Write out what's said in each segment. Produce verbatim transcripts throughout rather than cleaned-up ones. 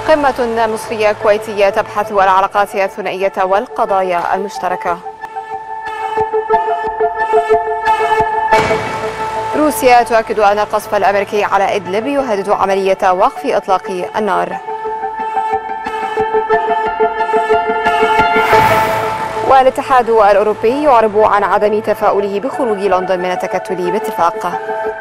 قمة مصرية كويتية تبحث العلاقات الثنائية والقضايا المشتركة. روسيا تؤكد أن القصف الأمريكي على إدلب يهدد عملية وقف إطلاق النار. والاتحاد الأوروبي يعرب عن عدم تفاؤله بخروج لندن من التكتل باتفاق.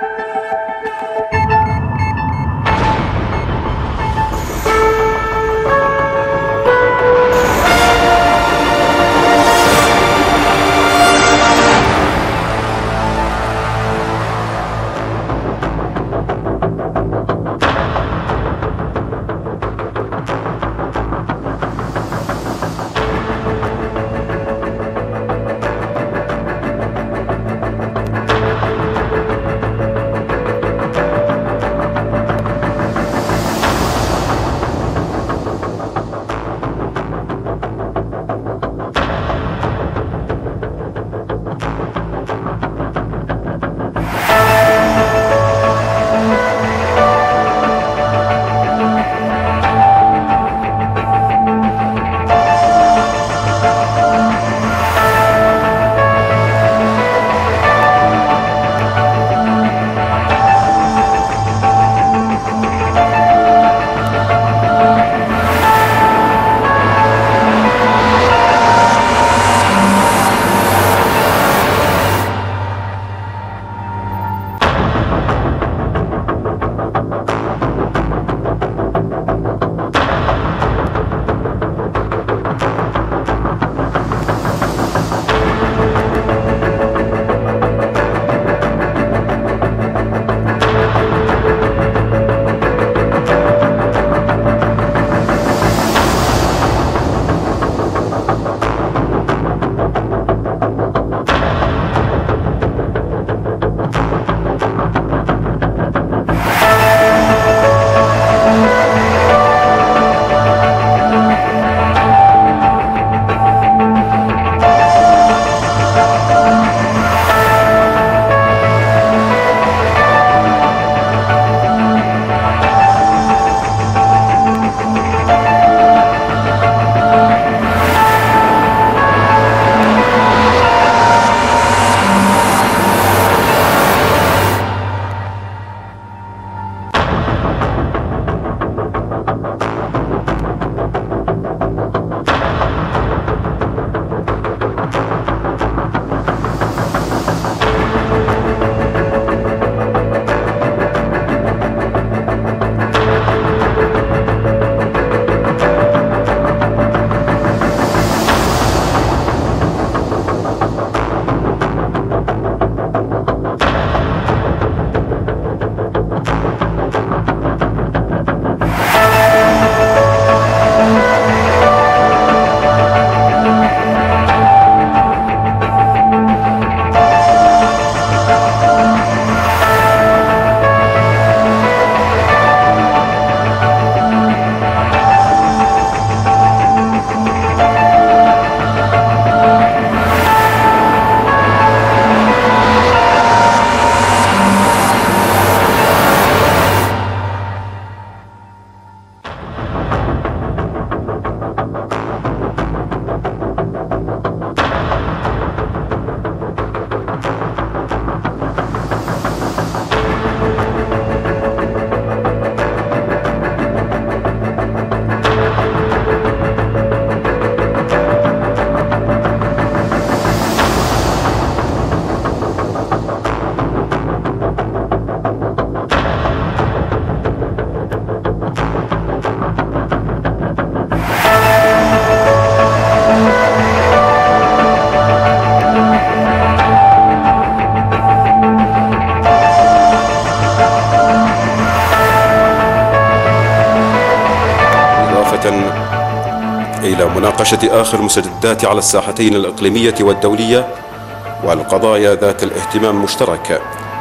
إلى مناقشة آخر المستجدات على الساحتين الإقليمية والدولية والقضايا ذات الاهتمام المشترك،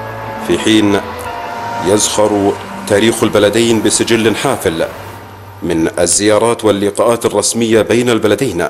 في حين يزخر تاريخ البلدين بسجل حافل من الزيارات واللقاءات الرسمية بين البلدين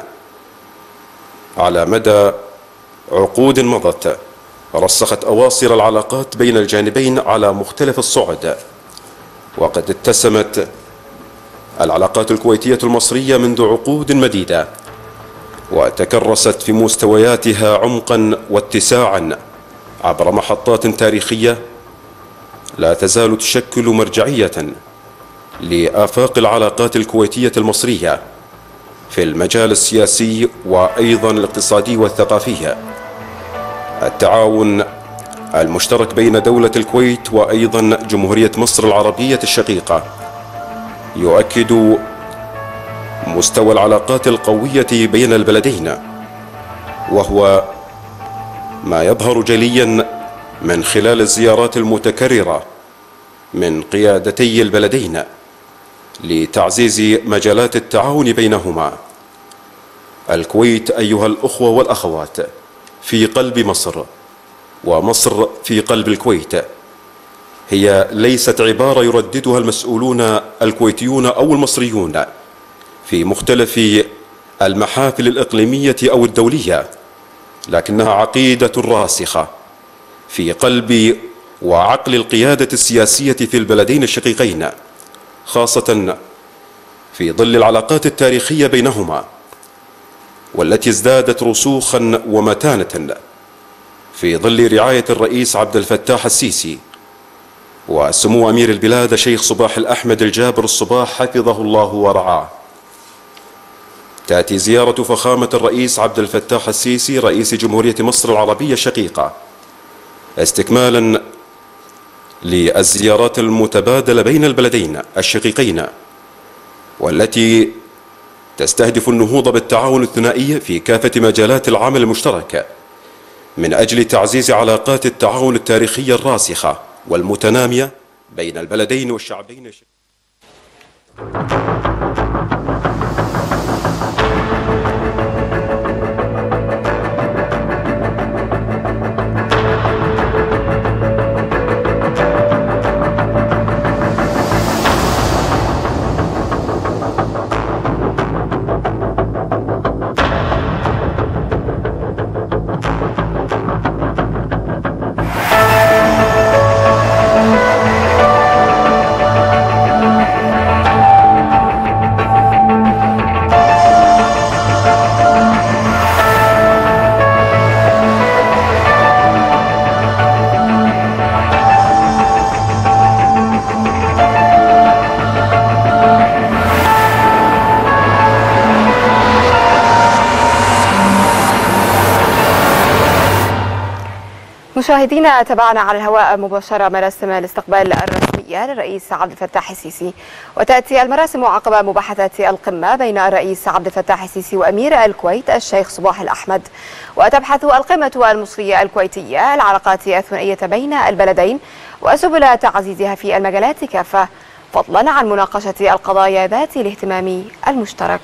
على مدى عقود مضت، رسخت أواصر العلاقات بين الجانبين على مختلف الصعد، وقد اتسمت العلاقات الكويتية المصرية منذ عقود مديدة، وتكرست في مستوياتها عمقا واتساعا عبر محطات تاريخية لا تزال تشكل مرجعية لآفاق العلاقات الكويتية المصرية في المجال السياسي وأيضا الاقتصادي والثقافي. التعاون المشترك بين دولة الكويت وأيضا جمهورية مصر العربية الشقيقة يؤكد مستوى العلاقات القوية بين البلدين، وهو ما يظهر جليا من خلال الزيارات المتكررة من قيادتي البلدين لتعزيز مجالات التعاون بينهما. الكويت أيها الأخوة والأخوات في قلب مصر، ومصر في قلب الكويت، هي ليست عبارة يرددها المسؤولون الكويتيون أو المصريون في مختلف المحافل الإقليمية أو الدولية، لكنها عقيدة راسخة في قلب وعقل القيادة السياسية في البلدين الشقيقين، خاصة في ظل العلاقات التاريخية بينهما والتي ازدادت رسوخا ومتانة في ظل رعاية الرئيس عبد الفتاح السيسي وسمو أمير البلاد شيخ صباح الأحمد الجابر الصباح حفظه الله ورعاه. تأتي زيارة فخامة الرئيس عبد الفتاح السيسي رئيس جمهورية مصر العربية الشقيقة استكمالا للزيارات المتبادلة بين البلدين الشقيقين، والتي تستهدف النهوض بالتعاون الثنائي في كافة مجالات العمل المشترك من أجل تعزيز علاقات التعاون التاريخية الراسخة والمتنامية بين البلدين والشعبين. مشاهدينا، تابعنا على الهواء مباشرة مراسم الاستقبال الرسمية للرئيس عبد الفتاح السيسي، وتأتي المراسم عقب مباحثات القمة بين الرئيس عبد الفتاح السيسي وأمير الكويت الشيخ صباح الأحمد. وتبحث القمة المصرية الكويتية العلاقات الثنائية بين البلدين وسبل تعزيزها في المجالات كافة، فضلا عن مناقشة القضايا ذات الاهتمام المشترك.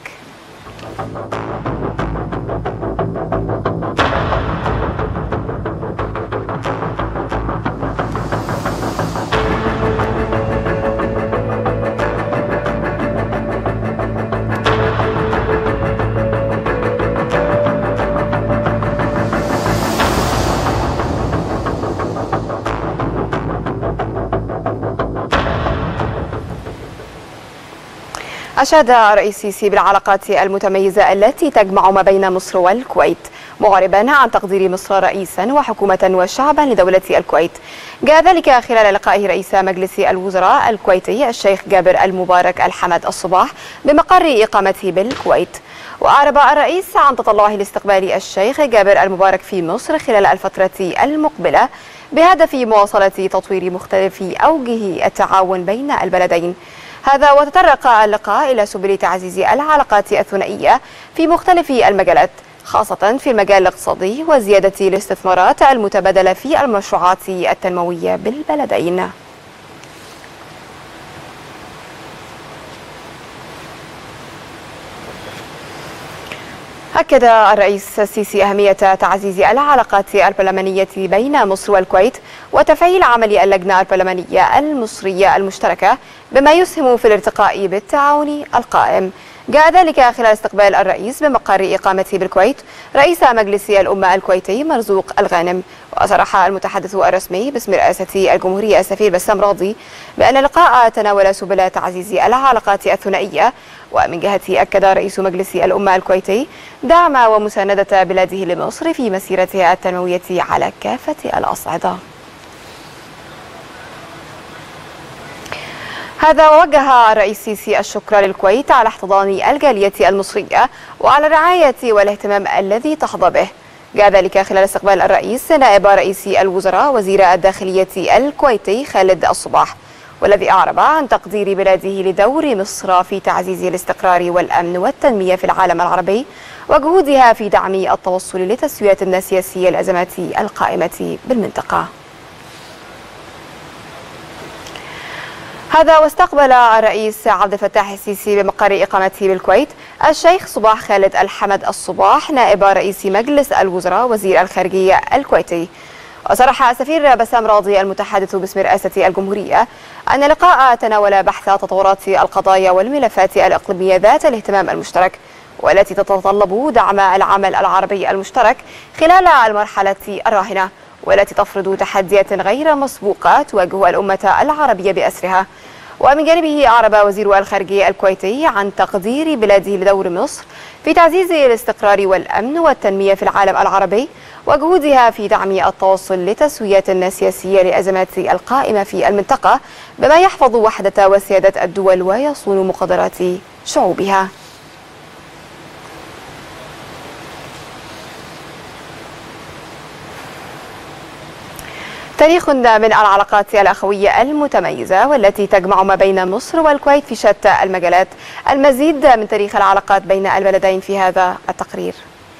أشاد الرئيس السيسي بالعلاقات المتميزة التي تجمع ما بين مصر والكويت، معربا عن تقدير مصر رئيسا وحكومة وشعبا لدولة الكويت. جاء ذلك خلال لقائه رئيس مجلس الوزراء الكويتي الشيخ جابر المبارك الحمد الصباح بمقر إقامته بالكويت. وأعرب الرئيس عن تطلعه لاستقبال الشيخ جابر المبارك في مصر خلال الفترة المقبلة بهدف مواصلة تطوير مختلف أوجه التعاون بين البلدين. هذا وتطرق اللقاء إلى سبل تعزيز العلاقات الثنائية في مختلف المجالات، خاصة في المجال الاقتصادي وزيادة الاستثمارات المتبادلة في المشروعات التنموية بالبلدين. أكد الرئيس السيسي أهمية تعزيز العلاقات البرلمانية بين مصر والكويت وتفعيل عمل اللجنة البرلمانية المصرية المشتركة بما يسهم في الارتقاء بالتعاون القائم، جاء ذلك خلال استقبال الرئيس بمقر إقامته بالكويت رئيس مجلس الأمة الكويتي مرزوق الغانم. وصرح المتحدث الرسمي باسم رئاسة الجمهورية السفير بسام راضي بأن اللقاء تناول سبل تعزيز العلاقات الثنائية. ومن جهته أكد رئيس مجلس الأمة الكويتي دعم ومساندة بلاده لمصر في مسيرتها التنموية على كافة الأصعدة. هذا ووجه الرئيس السيسي الشكر للكويت على احتضان الجالية المصرية وعلى الرعاية والاهتمام الذي تحظى به. جاء ذلك خلال استقبال الرئيس نائب رئيس الوزراء وزير الداخلية الكويتي خالد الصباح، والذي أعرب عن تقدير بلاده لدور مصر في تعزيز الاستقرار والأمن والتنمية في العالم العربي وجهودها في دعم التوصل لتسوية السياسية الأزمات القائمة بالمنطقة. هذا واستقبل الرئيس عبد الفتاح السيسي بمقر إقامته بالكويت الشيخ صباح خالد الحمد الصباح نائب رئيس مجلس الوزراء وزير الخارجية الكويتي. وصرح السفير بسام راضي المتحدث باسم رئاسة الجمهورية أن اللقاء تناول بحث تطورات القضايا والملفات الإقليمية ذات الاهتمام المشترك والتي تتطلب دعم العمل العربي المشترك خلال المرحلة الراهنة، والتي تفرض تحديات غير مسبوقة تواجه الأمة العربية بأسرها. ومن جانبه أعرب وزير الخارجية الكويتي عن تقدير بلاده لدور مصر في تعزيز الاستقرار والأمن والتنمية في العالم العربي وجهودها في دعم التوصل لتسوية سياسية لأزمات القائمة في المنطقة بما يحفظ وحدة وسيادة الدول ويصون مقدرات شعوبها. تاريخ من العلاقات الأخوية المتميزة والتي تجمع ما بين مصر والكويت في شتى المجالات. المزيد من تاريخ العلاقات بين البلدين في هذا التقرير.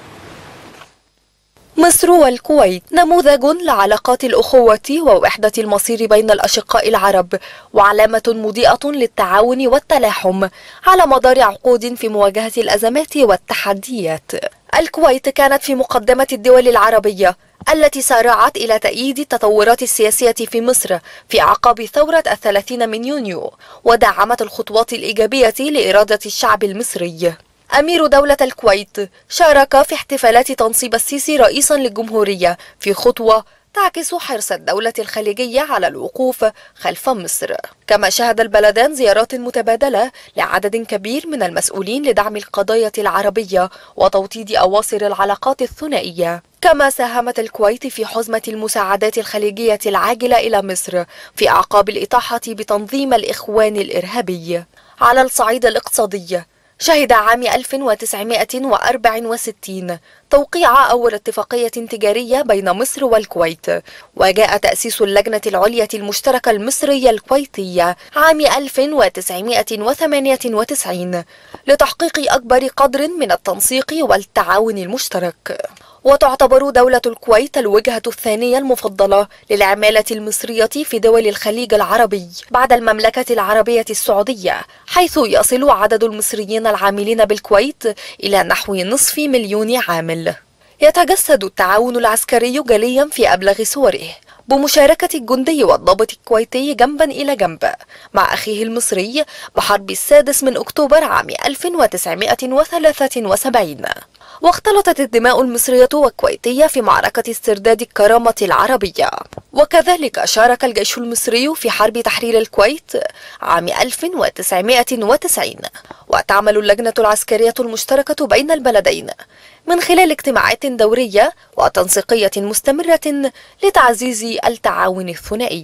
مصر والكويت نموذج لعلاقات الأخوة ووحدة المصير بين الأشقاء العرب، وعلامة مضيئة للتعاون والتلاحم على مدار عقود في مواجهة الأزمات والتحديات. الكويت كانت في مقدمة الدول العربية التي سارعت إلى تأييد التطورات السياسية في مصر في أعقاب ثورة الثلاثين من يونيو، ودعمت الخطوات الإيجابية لإرادة الشعب المصري. أمير دولة الكويت شارك في احتفالات تنصيب السيسي رئيسا للجمهورية في خطوة تعكس حرص الدولة الخليجية على الوقوف خلف مصر. كما شهد البلدان زيارات متبادلة لعدد كبير من المسؤولين لدعم القضايا العربية وتوطيد أواصر العلاقات الثنائية. كما ساهمت الكويت في حزمة المساعدات الخليجية العاجلة إلى مصر في أعقاب الإطاحة بتنظيم الإخوان الإرهابي. على الصعيد الاقتصادي شهد عام ألف وتسعمائة وأربعة وستين توقيع أول اتفاقية تجارية بين مصر والكويت، وجاء تأسيس اللجنة العليا المشتركة المصرية الكويتية عام ألف وتسعمائة وثمانية وتسعين لتحقيق أكبر قدر من التنسيق والتعاون المشترك. وتعتبر دولة الكويت الوجهة الثانية المفضلة للعمالة المصرية في دول الخليج العربي بعد المملكة العربية السعودية، حيث يصل عدد المصريين العاملين بالكويت إلى نحو نصف مليون عامل. يتجسد التعاون العسكري جليا في أبلغ صوره بمشاركة الجندي والضابط الكويتي جنبا إلى جنب مع أخيه المصري بحرب السادس من أكتوبر عام ألف وتسعمائة وثلاثة وسبعين. واختلطت الدماء المصرية والكويتية في معركة استرداد الكرامة العربية. وكذلك شارك الجيش المصري في حرب تحرير الكويت عام ألف وتسعمائة وتسعين. وتعمل اللجنة العسكرية المشتركة بين البلدين من خلال اجتماعات دورية وتنسيقية مستمرة لتعزيز التعاون الثنائي.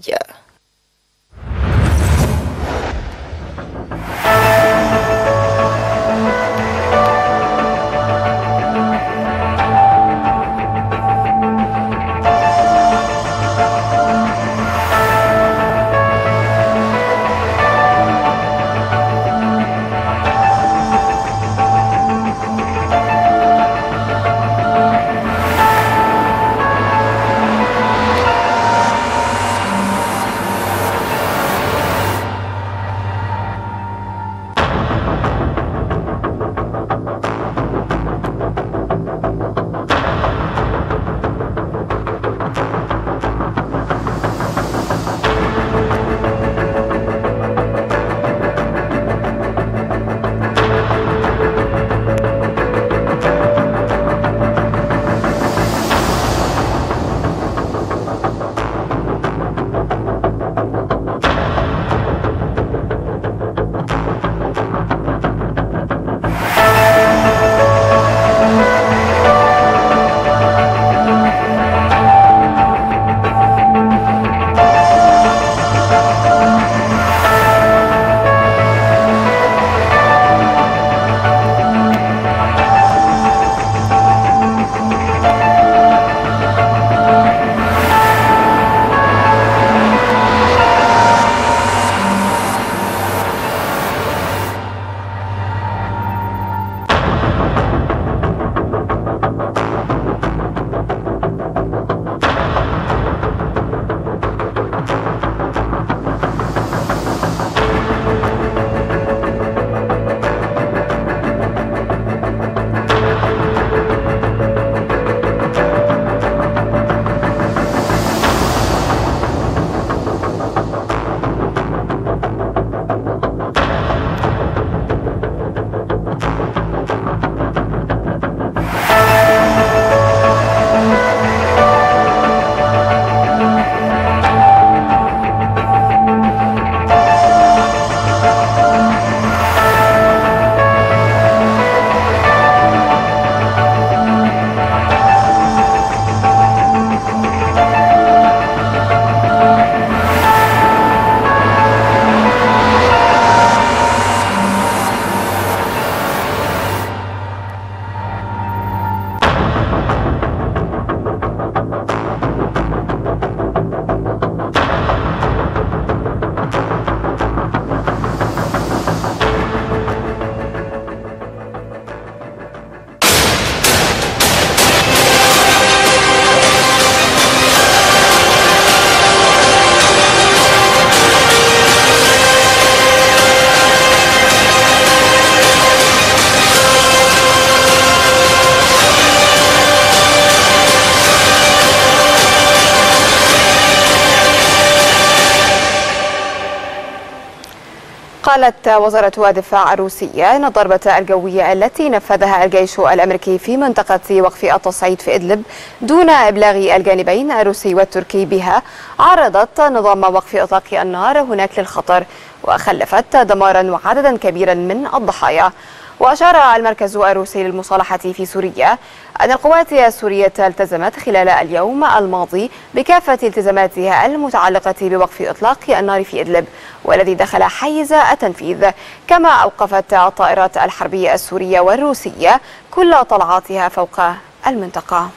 قالت وزارة الدفاع الروسية أن الضربة الجوية التي نفذها الجيش الأمريكي في منطقة وقف التصعيد في إدلب دون إبلاغ الجانبين الروسي والتركي بها عرضت نظام وقف إطلاق النار هناك للخطر وخلفت دمارا وعددا كبيرا من الضحايا. وأشار المركز الروسي للمصالحة في سوريا أن القوات السورية التزمت خلال اليوم الماضي بكافة التزاماتها المتعلقة بوقف إطلاق النار في إدلب والذي دخل حيز التنفيذ، كما أوقفت الطائرات الحربية السورية والروسية كل طلعاتها فوق المنطقة.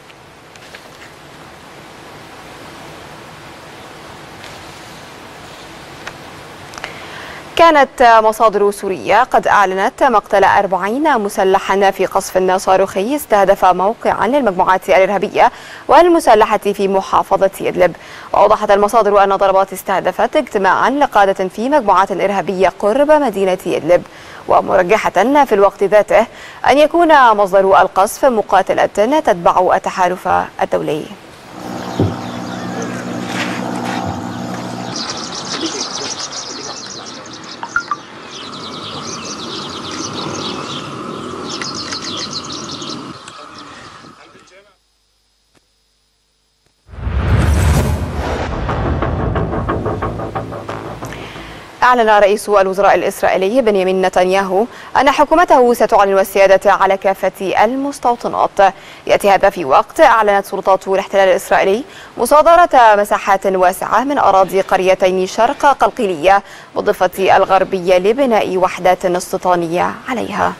كانت مصادر سورية قد أعلنت مقتل أربعين مسلحا في قصف صاروخي استهدف موقعا للمجموعات الإرهابية والمسلحة في محافظة إدلب. وأوضحت المصادر أن ضربات استهدفت اجتماعا لقادة في مجموعات إرهابية قرب مدينة إدلب، ومرجحة في الوقت ذاته أن يكون مصدر القصف مقاتلة تتبع التحالف الدولي. أعلن رئيس الوزراء الإسرائيلي بنيامين نتنياهو أن حكومته ستعلن السيادة على كافة المستوطنات. يأتي هذا في وقت أعلنت سلطات الاحتلال الإسرائيلي مصادرة مساحات واسعة من أراضي قريتين شرق قلقيلية بالضفة الغربية لبناء وحدات استيطانية عليها.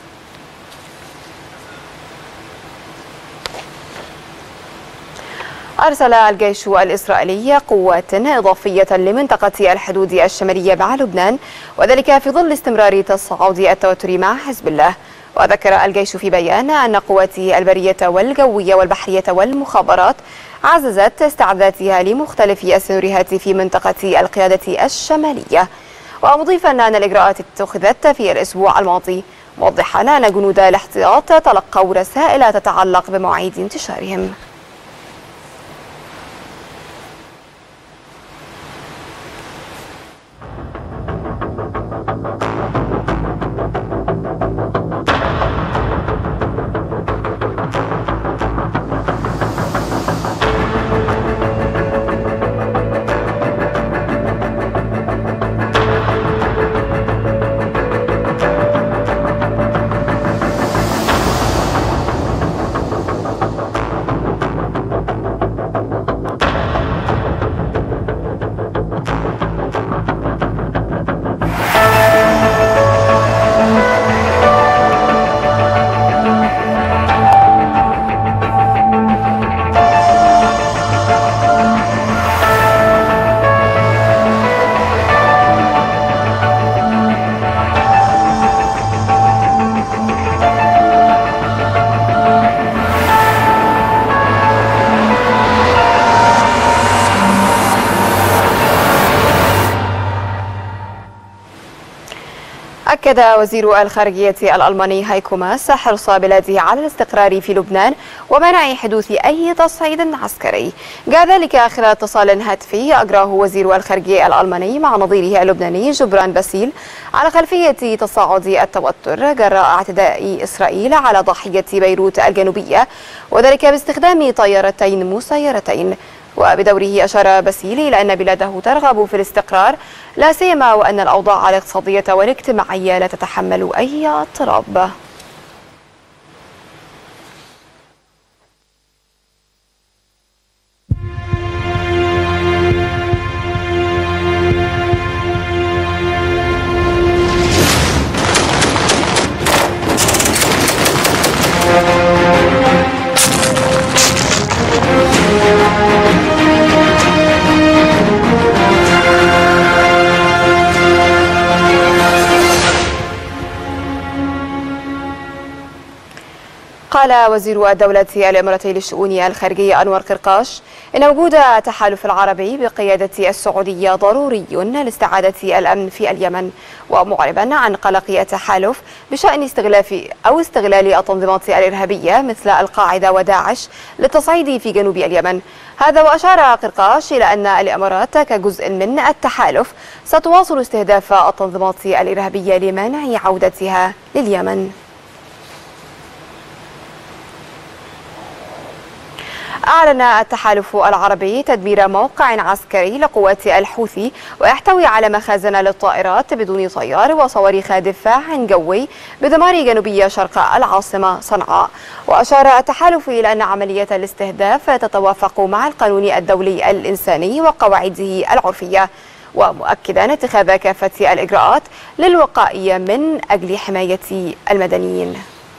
أرسل الجيش الإسرائيلي قوات إضافية لمنطقة الحدود الشمالية مع لبنان، وذلك في ظل استمرار تصاعد التوتر مع حزب الله. وذكر الجيش في بيان أن قواته البرية والجوية والبحرية والمخابرات عززت استعداداتها لمختلف السيناريوهات في منطقة القيادة الشمالية، ومضيفا أن الإجراءات اتخذت في الأسبوع الماضي، موضحا أن جنود الاحتياط تلقوا رسائل تتعلق بمواعيد انتشارهم. أكد وزير الخارجية الألماني هايكو ماس حرص بلاده على الاستقرار في لبنان ومنع حدوث أي تصعيد عسكري. جاء ذلك خلال اتصال هاتفي أجراه وزير الخارجية الألماني مع نظيره اللبناني جبران باسيل على خلفية تصاعد التوتر جراء اعتداء إسرائيل على ضاحية بيروت الجنوبية، وذلك باستخدام طيارتين مسيرتين. وبدوره أشار باسيل إلى أن بلاده ترغب في الاستقرار، لا سيما وأن الأوضاع الاقتصادية والاجتماعية لا تتحمل أي اضطراب. قال وزير الدولة الإماراتي للشؤون الخارجية أنور قرقاش إن وجود التحالف العربي بقيادة السعودية ضروري لاستعادة الأمن في اليمن، ومعربا عن قلق التحالف بشأن استغلاف أو استغلال التنظيمات الإرهابية مثل القاعدة وداعش للتصعيد في جنوب اليمن. هذا وأشار قرقاش إلى أن الإمارات كجزء من التحالف ستواصل استهداف التنظيمات الإرهابية لمنع عودتها لليمن. أعلن التحالف العربي تدمير موقع عسكري لقوات الحوثي ويحتوي على مخازن للطائرات بدون طيار وصواريخ دفاع جوي بدمار جنوبي شرق العاصمة صنعاء. وأشار التحالف إلى أن عملية الاستهداف تتوافق مع القانون الدولي الإنساني وقواعده العرفية، ومؤكدا اتخاذ كافة الإجراءات للوقائية من أجل حماية المدنيين.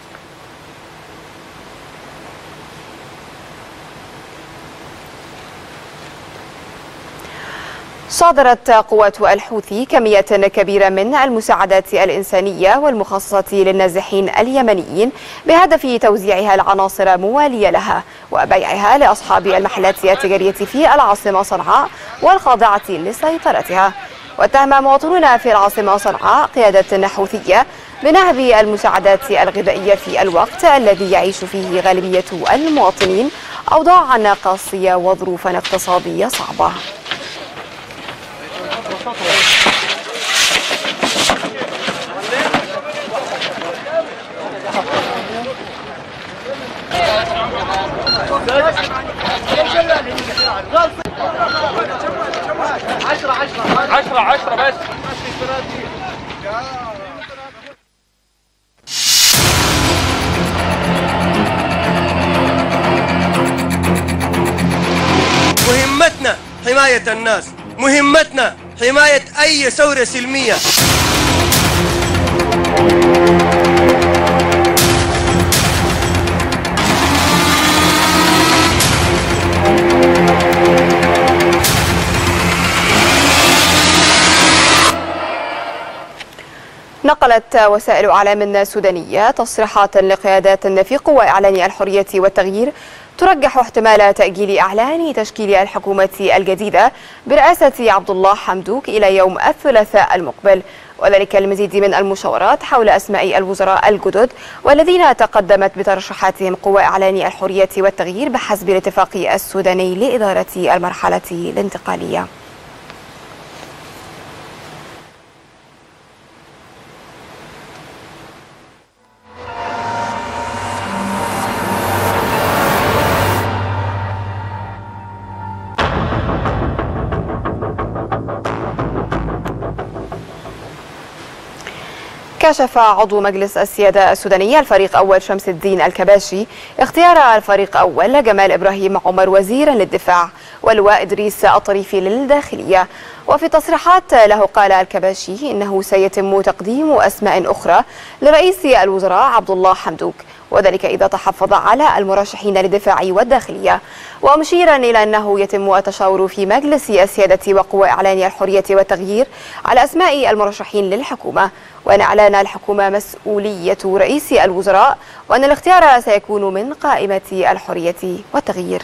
صادرت قوات الحوثي كمية كبيرة من المساعدات الإنسانية والمخصصة للنازحين اليمنيين بهدف توزيعها العناصر موالية لها وبيعها لأصحاب المحلات التجارية في العاصمة صنعاء والخاضعة لسيطرتها. واتهم مواطنون في العاصمة صنعاء قيادة حوثية بنهب المساعدات الغذائية في الوقت الذي يعيش فيه غالبية المواطنين أوضاعا قاسية وظروفا اقتصادية صعبة. عشرة عشرة بس. مهمتنا حماية الناس، مهمتنا حماية أي ثورة سلمية. نقلت وسائل إعلام سودانية تصريحات لقيادات في قوى إعلان الحرية والتغيير ترجح احتمال تأجيل إعلان تشكيل الحكومة الجديدة برئاسة عبد الله حمدوك إلى يوم الثلاثاء المقبل، وذلك المزيد من المشاورات حول أسماء الوزراء الجدد والذين تقدمت بترشحاتهم قوى إعلان الحرية والتغيير بحسب الاتفاق السوداني لإدارة المرحلة الانتقالية. كشف عضو مجلس السيادة السودانية الفريق أول شمس الدين الكباشي اختيار الفريق أول جمال إبراهيم عمر وزيرا للدفاع واللواء إدريس الطريفي للداخلية. وفي تصريحات له قال الكباشي إنه سيتم تقديم أسماء أخرى لرئيس الوزراء عبد الله حمدوك، وذلك إذا تحفظ على المرشحين للدفاع والداخلية، ومشيرا إلى أنه يتم التشاور في مجلس السيادة وقوى إعلان الحرية والتغيير على أسماء المرشحين للحكومة، وأن إعلان الحكومة مسؤولية رئيس الوزراء، وأن الاختيار سيكون من قائمة الحرية والتغيير.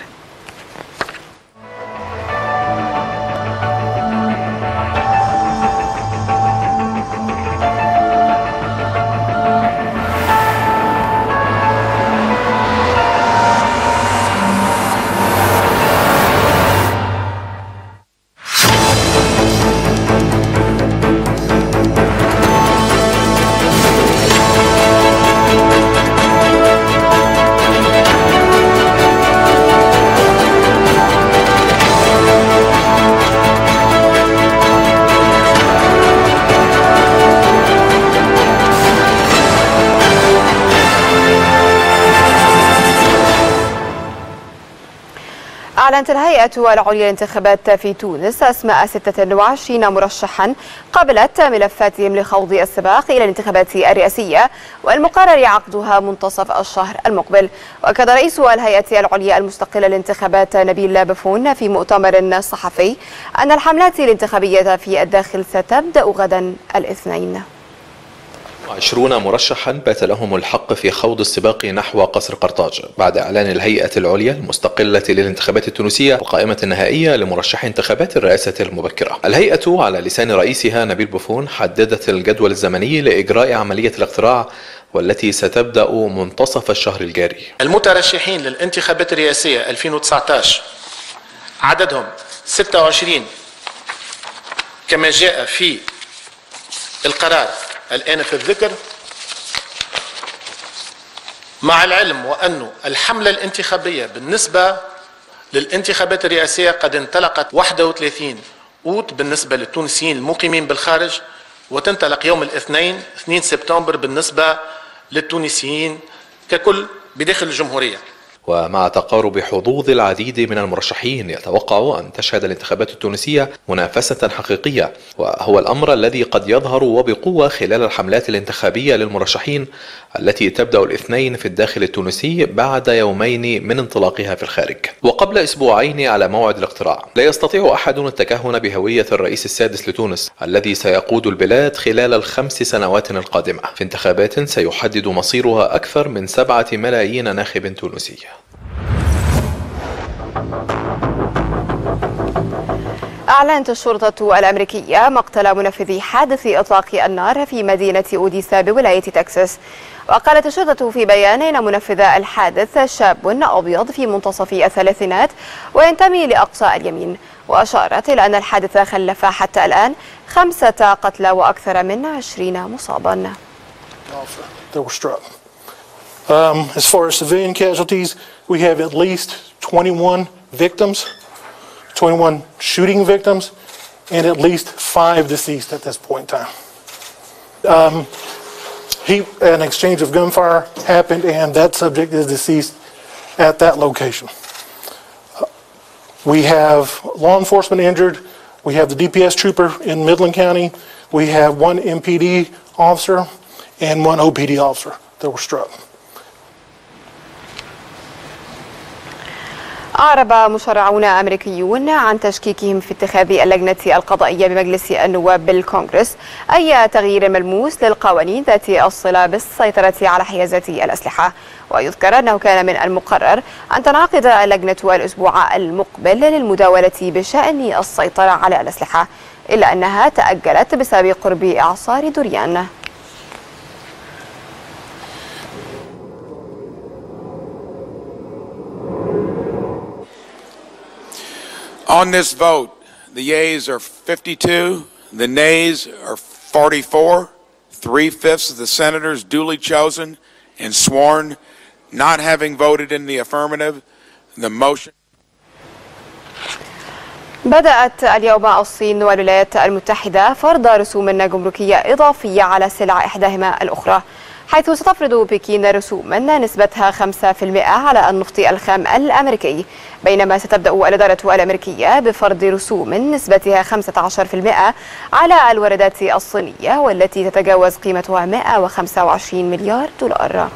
أعلنت الهيئة العليا للانتخابات في تونس أسماء ستة وعشرين مرشحا قبلت ملفاتهم لخوض السباق إلى الانتخابات الرئاسية والمقرر عقدها منتصف الشهر المقبل. وأكد رئيس الهيئة العليا المستقلة للانتخابات نبيل بفون في مؤتمر صحفي أن الحملات الانتخابية في الداخل ستبدأ غدا الاثنين. عشرون مرشحا بات لهم الحق في خوض السباق نحو قصر قرطاج بعد إعلان الهيئة العليا المستقلة للانتخابات التونسية القائمة النهائية لمرشحي انتخابات الرئاسة المبكرة. الهيئة على لسان رئيسها نبيل بوفون حددت الجدول الزمني لإجراء عملية الاقتراع والتي ستبدأ منتصف الشهر الجاري. المترشحين للانتخابات الرئاسية ألفين وتسعة عشر عددهم ستة وعشرين كما جاء في القرار الآن في الذكر، مع العلم وأن الحملة الانتخابية بالنسبة للانتخابات الرئاسية قد انطلقت واحد وثلاثين أوت بالنسبة للتونسيين المقيمين بالخارج، وتنطلق يوم الاثنين اثنين سبتمبر بالنسبة للتونسيين ككل بداخل الجمهورية. ومع تقارب حظوظ العديد من المرشحين يتوقع أن تشهد الانتخابات التونسية منافسة حقيقية، وهو الأمر الذي قد يظهر وبقوة خلال الحملات الانتخابية للمرشحين التي تبدأ الاثنين في الداخل التونسي بعد يومين من انطلاقها في الخارج. وقبل أسبوعين على موعد الاقتراع لا يستطيع أحد التكهن بهوية الرئيس السادس لتونس الذي سيقود البلاد خلال الخمس سنوات القادمة في انتخابات سيحدد مصيرها أكثر من سبعة ملايين ناخب تونسي. أعلنت الشرطة الأمريكية مقتل منفذي حادث إطلاق النار في مدينة أوديسا بولاية تكساس. وقالت الشرطة في بيان إن منفذ الحادث شاب أبيض في منتصف الثلاثينات وينتمي لأقصى اليمين، وأشارت إلى أن الحادث خلف حتى الآن خمسة قتلى وأكثر من عشرين مصابا. Um, as far as civilian casualties, we have at least twenty-one victims, twenty-one shooting victims, and at least five deceased at this point in time. Um, he, an exchange of gunfire happened, and that subject is deceased at that location. Uh, we have law enforcement injured. We have the D P S trooper in Midland County. We have one M P D officer and one O P D officer that were struck. أعرب مشرعون أمريكيون عن تشكيكهم في اتخاذ اللجنة القضائية بمجلس النواب بالكونغرس أي تغيير ملموس للقوانين ذات الصلة بالسيطرة على حيازات الأسلحة. ويذكر أنه كان من المقرر أن تنعقد اللجنة الأسبوع المقبل للمداولة بشأن السيطرة على الأسلحة، إلا أنها تأجلت بسبب قرب إعصار دوريان. On this vote, the yeas are fifty-two, the nays are forty-four. Three-fifths of the senators duly chosen and sworn not having voted in the affirmative. The motion. بدأت اليوم الصين والولايات المتحدة فرض رسوم جمركية إضافية على سلع إحداهما الأخرى، حيث ستفرض بكين رسوما نسبتها خمسة بالمئة على النفط الخام الأمريكي، بينما ستبدأ الإدارة الأمريكية بفرض رسوم نسبتها خمسة عشر بالمئة على الواردات الصينية والتي تتجاوز قيمتها مئة وخمسة وعشرين مليار دولار.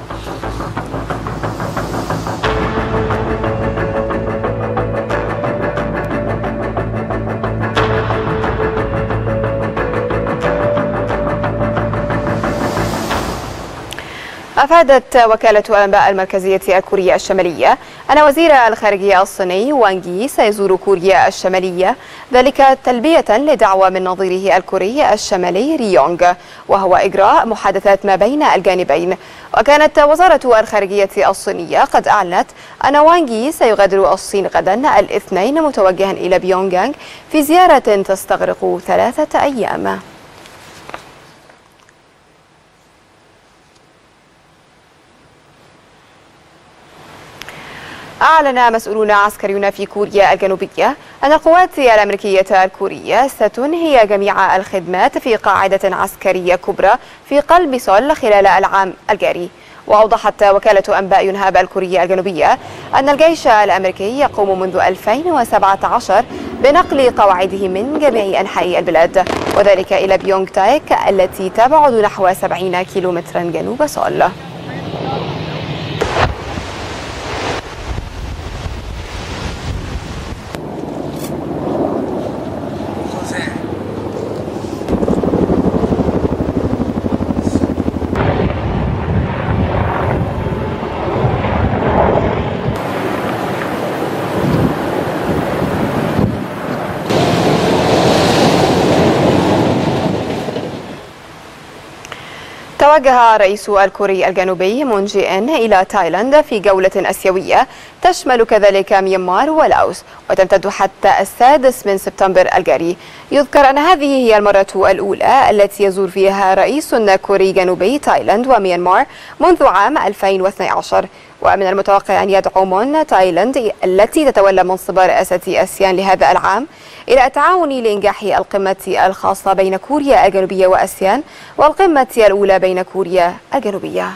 أفادت وكالة الأنباء المركزية الكورية الشمالية أن وزير الخارجية الصيني وانغ يي سيزور كوريا الشمالية، ذلك تلبية لدعوة من نظيره الكوري الشمالي ري يونغ، وهو إجراء محادثات ما بين الجانبين. وكانت وزارة الخارجية الصينية قد أعلنت أن وانغ يي سيغادر الصين غدا الاثنين متوجها إلى بيونغ يانغ في زيارة تستغرق ثلاثة أيام. أعلن مسؤولون عسكريون في كوريا الجنوبية أن القوات الأمريكية الكورية ستنهي جميع الخدمات في قاعدة عسكرية كبرى في قلب سول خلال العام الجاري. وأوضحت وكالة أنباء يونهاب الكورية الجنوبية أن الجيش الأمريكي يقوم منذ ألفين وسبعة عشر بنقل قواعده من جميع أنحاء البلاد، وذلك إلى بيونغ تايك التي تبعد نحو سبعين كيلومترا جنوب سول. توجه الرئيس الكوري الجنوبي مون جي إن إلى تايلاند في جولة آسيوية تشمل كذلك ميانمار ولاوس وتمتد حتى السادس من سبتمبر الجاري. يذكر أن هذه هي المرة الأولى التي يزور فيها رئيس كوري جنوبي تايلاند وميانمار منذ عام ألفين واثني عشر. ومن المتوقع أن يدعو مون تايلاند التي تتولى منصب رئاسة آسيان لهذا العام إلى التعاون لإنجاح القمة الخاصة بين كوريا الجنوبية وآسيان والقمة الأولى بين كوريا الجنوبية.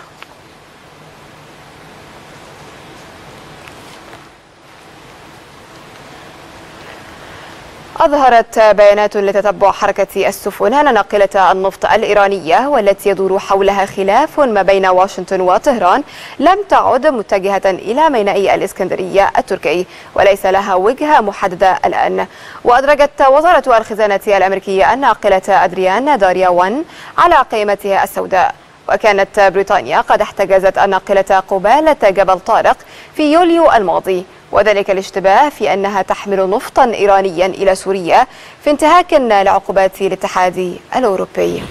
أظهرت بيانات لتتبع حركة السفن أن ناقلة النفط الإيرانية والتي يدور حولها خلاف ما بين واشنطن وطهران لم تعد متجهة إلى ميناء الإسكندرية التركي وليس لها وجهة محددة الآن. وأدرجت وزارة الخزانة الأمريكية الناقلة أدريان داريا واحد على قائمتها السوداء. وكانت بريطانيا قد احتجزت الناقلة قبالة جبل طارق في يوليو الماضي، وذلك الاشتباه في أنها تحمل نفطا إيرانيا إلى سوريا في انتهاك لعقوبات الاتحاد الأوروبي.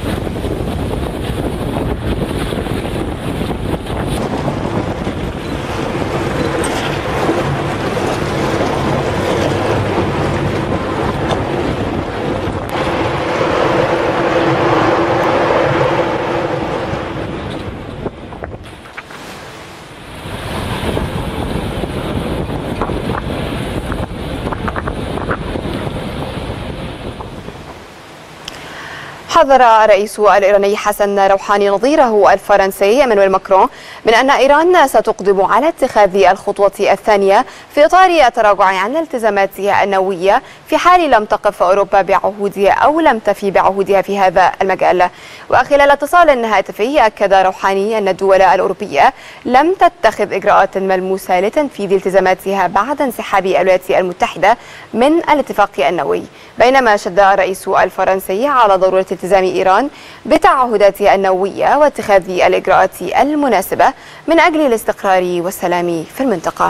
حذر الرئيس الإيراني حسن روحاني نظيره الفرنسي ايمانويل ماكرون من أن إيران ستقدم على اتخاذ الخطوة الثانية في إطار التراجع عن التزاماتها النووية في حال لم تقف أوروبا بعهودها أو لم تفي بعهودها في هذا المجال. وخلال اتصال هاتفي أكد روحاني أن الدول الأوروبية لم تتخذ إجراءات ملموسة لتنفيذ التزاماتها بعد انسحاب الولايات المتحدة من الاتفاق النووي، بينما شدد الرئيس الفرنسي على ضرورة التزام إيران بتعهداتها النووية واتخاذ الإجراءات المناسبة من أجل الاستقرار والسلام في المنطقة.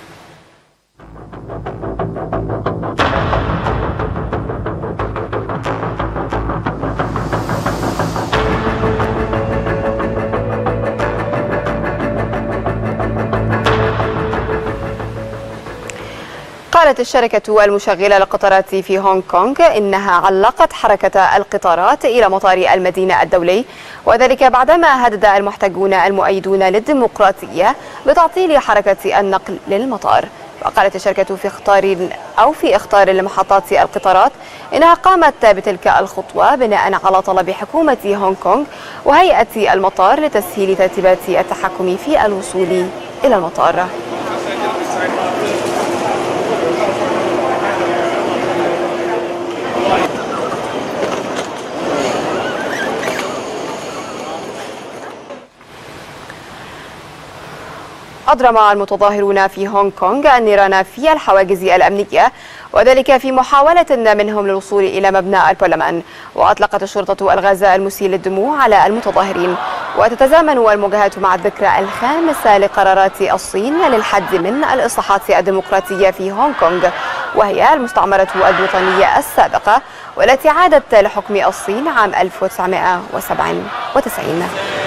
قالت الشركة المشغلة للقطارات في هونغ كونغ إنها علقت حركة القطارات إلى مطار المدينة الدولي، وذلك بعدما هدد المحتجون المؤيدون للديمقراطية بتعطيل حركة النقل للمطار. وقالت الشركة في اختار أو في اختار لمحطات القطارات إنها قامت بتلك الخطوة بناء على طلب حكومة هونغ كونغ وهيئة المطار لتسهيل ترتيبات التحكم في الوصول إلى المطار. أضرم المتظاهرون في هونغ كونغ النيران في الحواجز الأمنية، وذلك في محاولة منهم للوصول إلى مبنى البرلمان. وأطلقت الشرطة الغاز المسيل للدموع على المتظاهرين. وتتزامن المواجهات مع الذكرى الخامسة لقرارات الصين للحد من الإصلاحات الديمقراطية في هونغ كونغ، وهي المستعمرة البريطانية السابقة والتي عادت لحكم الصين عام ألف وتسعمائة وسبعة وتسعين.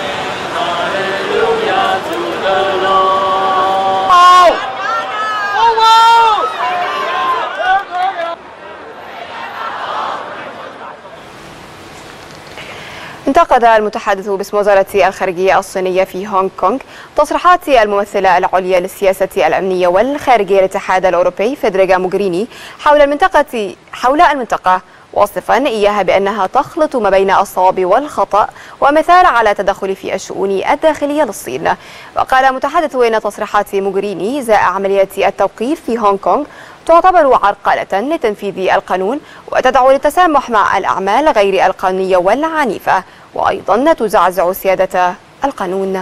انتقد المتحدث باسم وزارة الخارجية الصينية في هونغ كونغ تصريحات الممثلة العليا للسياسة الأمنية والخارجية للاتحاد الأوروبي فيدريكا موغريني حول المنطقة حول المنطقة واصفا إياها بأنها تخلط ما بين الصواب والخطأ ومثال على تدخل في الشؤون الداخلية للصين. وقال متحدث إن تصريحات موغريني زاء عملية التوقيف في هونغ كونغ تعتبر عرقلة لتنفيذ القانون وتدعو للتسامح مع الأعمال غير القانونية والعنيفة، وأيضا تزعزع سيادة القانون.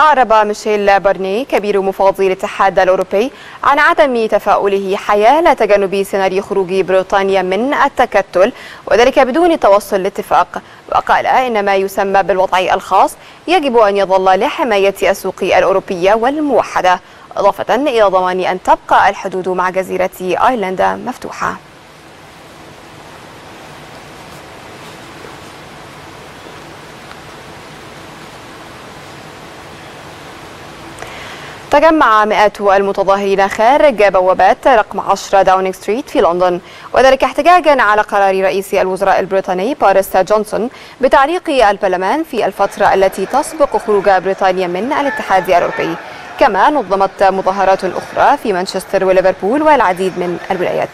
أعرب ميشيل بارنيه كبير مفوضي الاتحاد الأوروبي عن عدم تفاؤله حيال تجنب سيناريو خروج بريطانيا من التكتل، وذلك بدون التوصل لاتفاق. وقال إن ما يسمى بالوضع الخاص يجب أن يظل لحماية السوق الأوروبية والموحدة، إضافة إلى ضمان أن تبقى الحدود مع جزيرة أيرلندا مفتوحة. تجمع مئات المتظاهرين خارج بوابات رقم عشرة داونينغ ستريت في لندن، وذلك احتجاجا على قرار رئيس الوزراء البريطاني بوريس جونسون بتعليق البرلمان في الفترة التي تسبق خروج بريطانيا من الاتحاد الأوروبي. كما نظمت مظاهرات أخرى في مانشستر وليفربول والعديد من الولايات.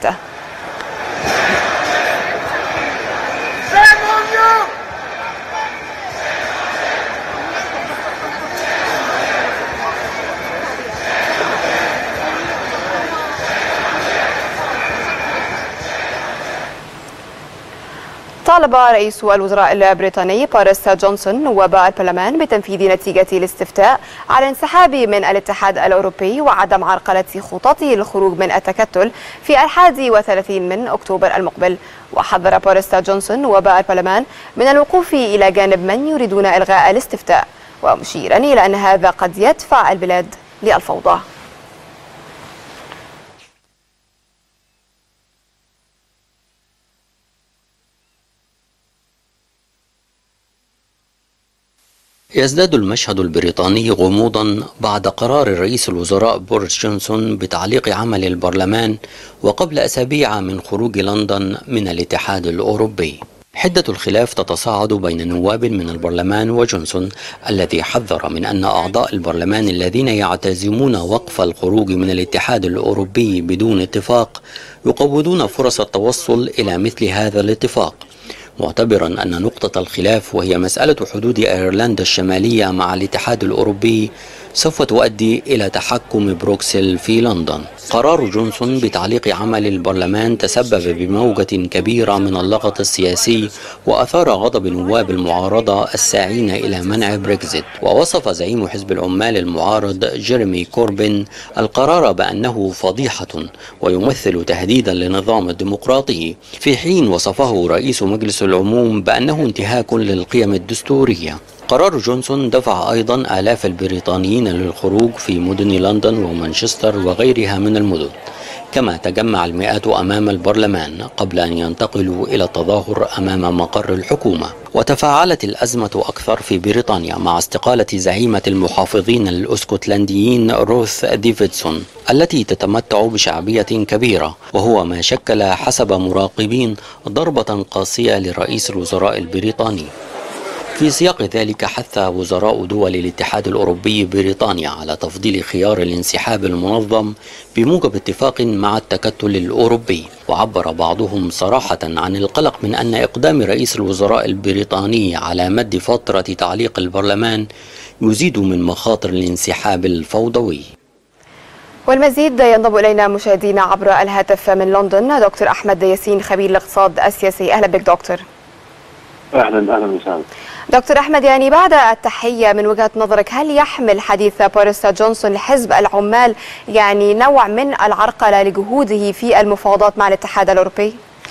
طالب رئيس الوزراء البريطاني بوريس جونسون نواب البرلمان بتنفيذ نتيجة الاستفتاء على الانسحاب من الاتحاد الأوروبي وعدم عرقلة خططه للخروج من التكتل في الحادي والثلاثين من أكتوبر المقبل. وحذر بوريس جونسون نواب البرلمان من الوقوف إلى جانب من يريدون إلغاء الاستفتاء، ومشيرا إلى أن هذا قد يدفع البلاد للفوضى. يزداد المشهد البريطاني غموضا بعد قرار رئيس الوزراء بوريس جونسون بتعليق عمل البرلمان وقبل أسابيع من خروج لندن من الاتحاد الأوروبي. حدة الخلاف تتصاعد بين نواب من البرلمان وجونسون الذي حذر من أن أعضاء البرلمان الذين يعتزمون وقف الخروج من الاتحاد الأوروبي بدون اتفاق يقوضون فرص التوصل إلى مثل هذا الاتفاق، معتبرا أن نقطة الخلاف وهي مسألة حدود أيرلندا الشمالية مع الاتحاد الأوروبي سوف تؤدي إلى تحكم بروكسل في لندن. قرار جونسون بتعليق عمل البرلمان تسبب بموجة كبيرة من اللغط السياسي وأثار غضب نواب المعارضة الساعين إلى منع بريكزيت. ووصف زعيم حزب العمال المعارض جيريمي كوربين القرار بأنه فضيحة ويمثل تهديدا للنظام الديمقراطي، في حين وصفه رئيس مجلس العموم بأنه انتهاك للقيم الدستورية. قرار جونسون دفع أيضا آلاف البريطانيين للخروج في مدن لندن ومانشستر وغيرها من المدن، كما تجمع المئات أمام البرلمان قبل أن ينتقلوا إلى التظاهر أمام مقر الحكومة. وتفاعلت الأزمة أكثر في بريطانيا مع استقالة زعيمة المحافظين الأسكتلنديين روث ديفيدسون التي تتمتع بشعبية كبيرة، وهو ما شكل حسب مراقبين ضربة قاسية لرئيس الوزراء البريطاني. في سياق ذلك حث وزراء دول الاتحاد الأوروبي بريطانيا على تفضيل خيار الانسحاب المنظم بموجب اتفاق مع التكتل الأوروبي، وعبر بعضهم صراحة عن القلق من أن إقدام رئيس الوزراء البريطاني على مد فترة تعليق البرلمان يزيد من مخاطر الانسحاب الفوضوي. والمزيد ينضم إلينا مشاهدينا عبر الهاتف من لندن دكتور أحمد ياسين خبير الاقتصاد السياسي. أهلا بك دكتور. اهلا اهلا وسهلا دكتور احمد، يعني بعد التحيه من وجهه نظرك، هل يحمل حديث بوريس جونسون لحزب العمال يعني نوع من العرقله لجهوده في المفاوضات مع الاتحاد الاوروبي؟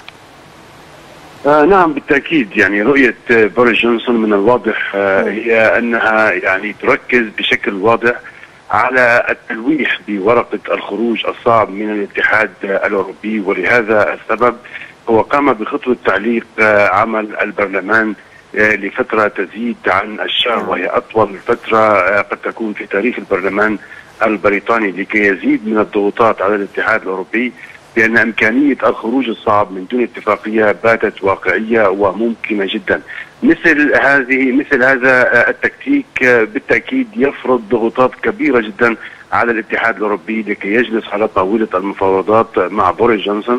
آه نعم بالتاكيد، يعني رؤيه بوريس جونسون من الواضح آه هي انها يعني تركز بشكل واضح على التلويح بورقه الخروج الصعب من الاتحاد الاوروبي، ولهذا السبب هو قام بخطوة تعليق عمل البرلمان لفترة تزيد عن الشهر، وهي أطول فترة قد تكون في تاريخ البرلمان البريطاني، لكي يزيد من الضغوطات على الاتحاد الأوروبي بأن إمكانية الخروج الصعب من دون اتفاقية باتت واقعية وممكنة جدا. مثل هذه مثل هذا التكتيك بالتأكيد يفرض ضغوطات كبيرة جدا على الاتحاد الأوروبي لكي يجلس على طاولة المفاوضات مع بوريس جونسون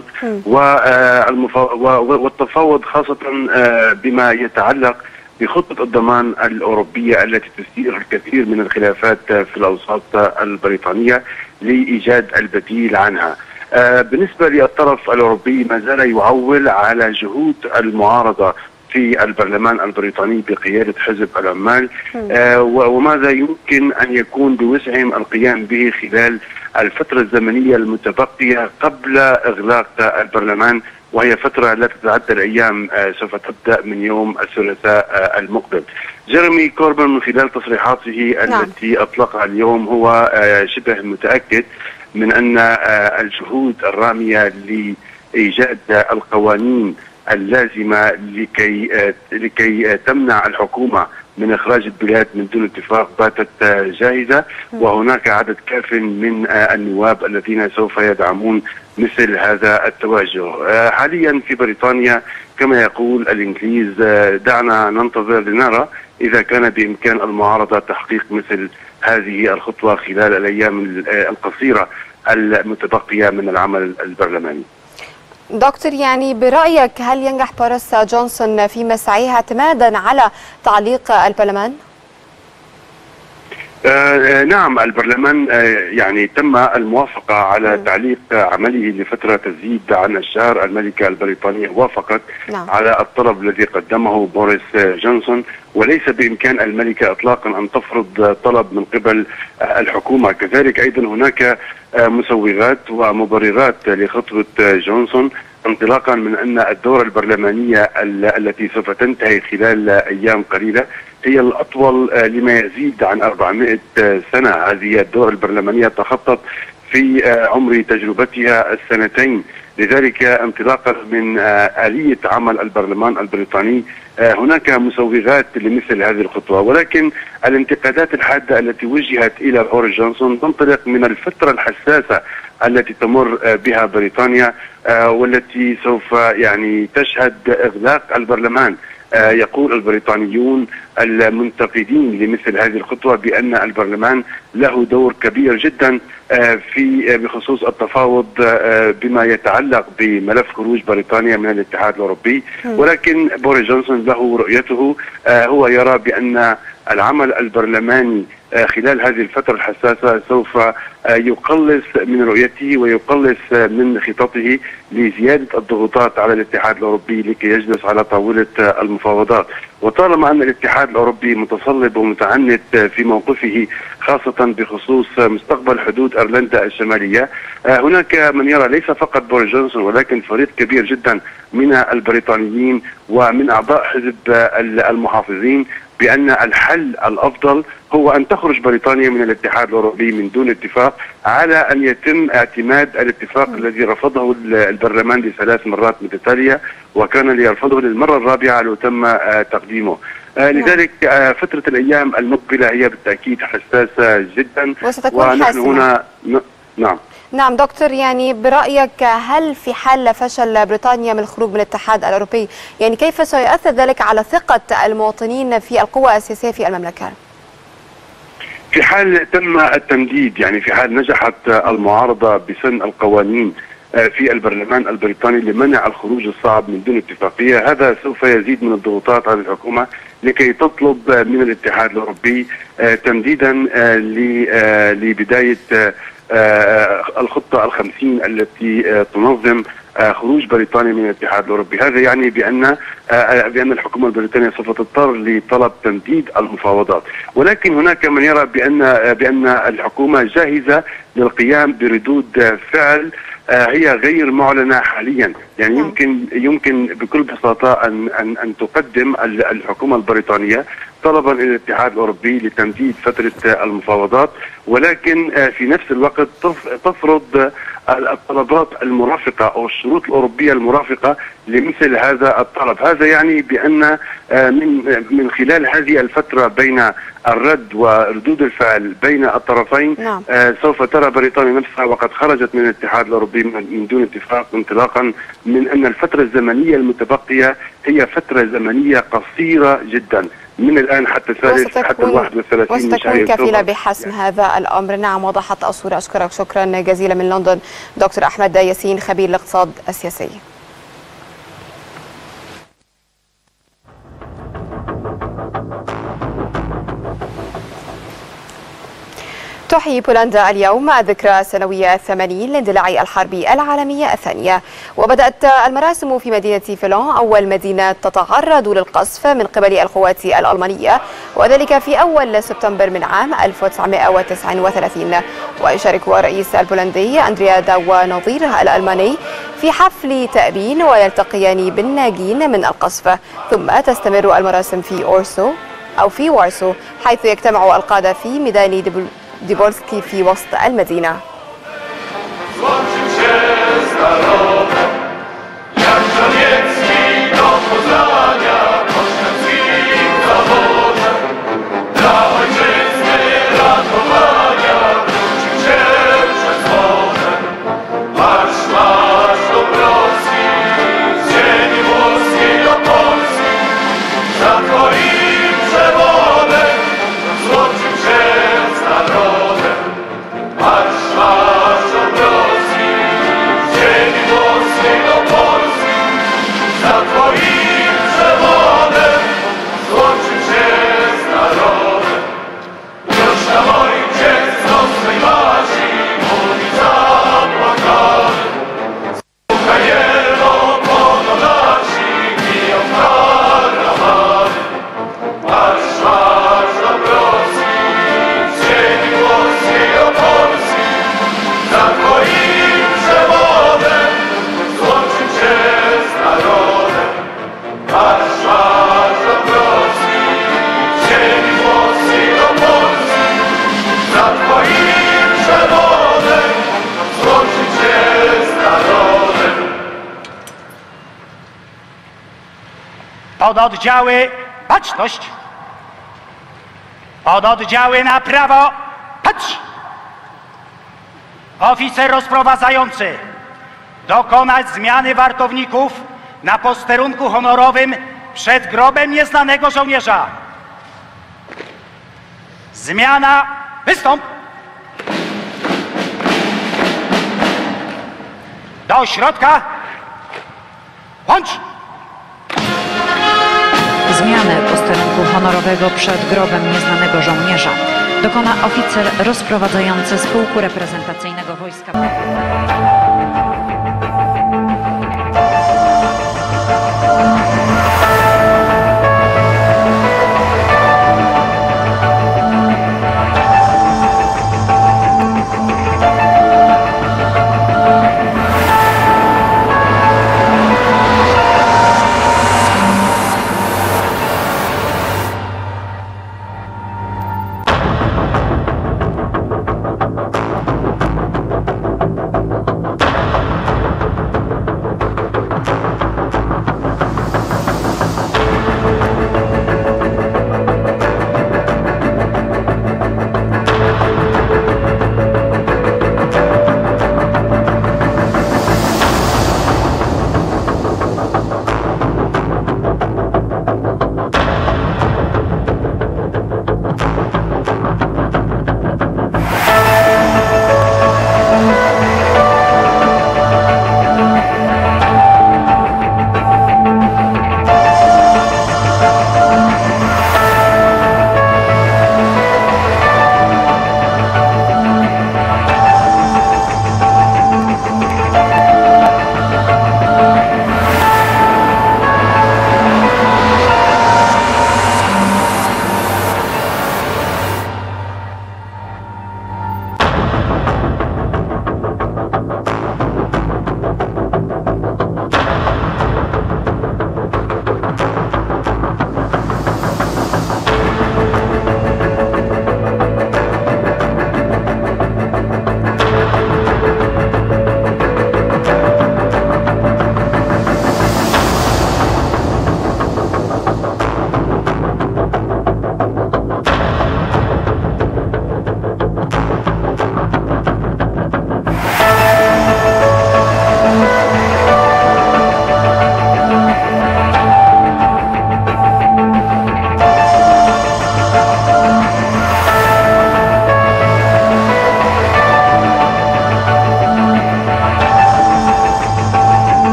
والتفاوض خاصة بما يتعلق بخطة الضمان الأوروبية التي تثير الكثير من الخلافات في الأوساط البريطانية لإيجاد البديل عنها. بالنسبة للطرف الأوروبي ما زال يعول على جهود المعارضة في البرلمان البريطاني بقيادة حزب العمال، آه وماذا يمكن أن يكون بوسعهم القيام به خلال الفترة الزمنية المتبقية قبل إغلاق البرلمان، وهي فترة لا تتعدى الأيام، آه سوف تبدأ من يوم الثلاثاء آه المقبل. جيريمي كوربن من خلال تصريحاته نعم. التي أطلقها اليوم هو آه شبه متأكد من أن آه الجهود الرامية لإيجاد القوانين اللازمة لكي آه لكي آه تمنع الحكومة من إخراج البلاد من دون اتفاق باتت آه جاهزة، وهناك عدد كاف من آه النواب الذين سوف يدعمون مثل هذا التوجه. حاليا في بريطانيا كما يقول الإنجليز دعنا ننتظر لنرى إذا كان بإمكان المعارضة تحقيق مثل هذه الخطوة خلال الأيام القصيرة المتبقية من العمل البرلماني. دكتور، يعني برأيك هل ينجح بوريس جونسون في مسعيه اعتمادا على تعليق البرلمان؟ آه نعم، البرلمان آه يعني تم الموافقة على م. تعليق عمله لفترة تزيد عن الشهر. الملكة البريطانية وافقت نعم. على الطلب الذي قدمه بوريس جونسون، وليس بإمكان الملكة إطلاقا أن تفرض طلب من قبل آه الحكومة. كذلك أيضا هناك آه مسوغات ومبررات لخطوة جونسون، انطلاقا من أن الدورة البرلمانية التي سوف تنتهي خلال أيام قليلة هي الأطول لما يزيد عن أربعمائة سنة. هذه الدورة البرلمانية تخطت في عمر تجربتها السنتين، لذلك انطلاقا من آلية عمل البرلمان البريطاني هناك مسوغات لمثل هذه الخطوة. ولكن الانتقادات الحادة التي وجهت إلى بوريس جونسون تنطلق من الفترة الحساسة التي تمر بها بريطانيا، والتي سوف يعني تشهد إغلاق البرلمان. يقول البريطانيون المنتقدين لمثل هذه الخطوة بأن البرلمان له دور كبير جدا في بخصوص التفاوض بما يتعلق بملف خروج بريطانيا من الاتحاد الأوروبي. ولكن بوريس جونسون له رؤيته، هو يرى بأن العمل البرلماني خلال هذه الفترة الحساسة سوف يقلص من رؤيته ويقلص من خططه لزيادة الضغوطات على الاتحاد الأوروبي لكي يجلس على طاولة المفاوضات. وطالما أن الاتحاد الأوروبي متصلب ومتعنت في موقفه خاصة بخصوص مستقبل حدود أيرلندا الشمالية، هناك من يرى ليس فقط بوريس جونسون ولكن فريق كبير جدا من البريطانيين ومن أعضاء حزب المحافظين بأن الحل الأفضل هو أن تخرج بريطانيا من الاتحاد الأوروبي من دون اتفاق، على أن يتم اعتماد الاتفاق م. الذي رفضه البرلمان لثلاث مرات متتالية، وكان ليرفضه للمرة الرابعة لو تم تقديمه. آه لذلك آه فترة الأيام المقبلة هي بالتأكيد حساسة جدا، وستكون حاسمة. هنا ن... نعم نعم دكتور، يعني برأيك هل في حال فشل بريطانيا من الخروج من الاتحاد الأوروبي، يعني كيف سيؤثر ذلك على ثقة المواطنين في القوى السياسية في المملكة؟ في حال تم التمديد، يعني في حال نجحت المعارضة بسن القوانين في البرلمان البريطاني لمنع الخروج الصعب من دون اتفاقية، هذا سوف يزيد من الضغوطات على الحكومة لكي تطلب من الاتحاد الأوروبي تمديدا لبداية الخطة الخمسين التي تنظم خروج بريطانيا من الاتحاد الأوروبي. هذا يعني بأن بأن الحكومة البريطانية سوف تضطر لطلب تمديد المفاوضات، ولكن هناك من يرى بأن بأن الحكومة جاهزة للقيام بردود فعل هي غير معلنة حاليا. يعني يمكن يمكن بكل بساطة أن أن أن تقدم الحكومة البريطانية طلبا الى الاتحاد الاوروبي لتمديد فتره المفاوضات، ولكن في نفس الوقت تفرض الطلبات المرافقه او الشروط الاوروبيه المرافقه لمثل هذا الطلب. هذا يعني بان من من خلال هذه الفتره بين الرد وردود الفعل بين الطرفين نعم. سوف ترى بريطانيا نفسها وقد خرجت من الاتحاد الاوروبي من دون اتفاق، انطلاقا من ان الفتره الزمنيه المتبقيه هي فتره زمنيه قصيره جدا، من الآن حتى الثالث حتى الواحد والثلاثين من شهر وستكون كفيلة بحسم هذا الأمر. نعم، وضحت الصورة. أشكرك شكرا جزيلا من لندن دكتور أحمد ياسين، خبير الاقتصاد السياسي. تحيي بولندا اليوم الذكرى السنوية الثمانين لاندلاع الحرب العالمية الثانية، وبدأت المراسم في مدينة فيلون أول مدينة تتعرض للقصف من قبل القوات الألمانية، وذلك في أول سبتمبر من عام ألف وتسعمائة وتسعة وثلاثين. ويشارك الرئيس البولندي أندريا داوا نظيره الألماني في حفل تأبين ويلتقيان بالناجين من القصف، ثم تستمر المراسم في أورسو أو في وارسو، حيث يجتمع القادة في ميدان ديبولسكي في وسط المدينة. Pododdziały, baczność! Pododdziały na prawo, patrz! Oficer rozprowadzający dokonać zmiany wartowników na posterunku honorowym przed grobem nieznanego żołnierza. Zmiana, wystąp! Do środka, łącz! Zmiany posterunku honorowego przed grobem nieznanego żołnierza dokona oficer rozprowadzający z pułku reprezentacyjnego wojska.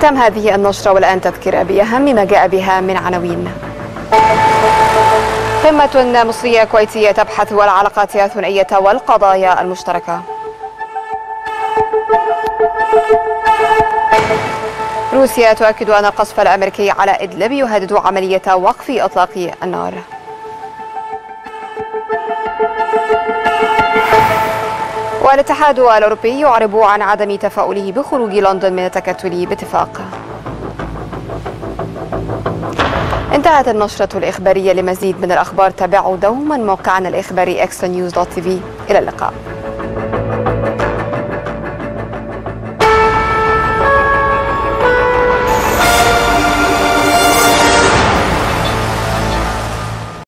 ختام هذه النشرة والآن تذكرة بأهم ما جاء بها من عناوين. قمة مصرية كويتية تبحث العلاقات الثنائية والقضايا المشتركة. روسيا تؤكد أن القصف الأمريكي على إدلب يهدد عملية وقف إطلاق النار. والاتحاد الأوروبي يعرب عن عدم تفاؤله بخروج لندن من التكتل باتفاق. انتهت النشرة الإخبارية. لمزيد من الأخبار تابعوا دوما موقعنا الإخباري إكسترا نيوز دوت تي في. إلى اللقاء.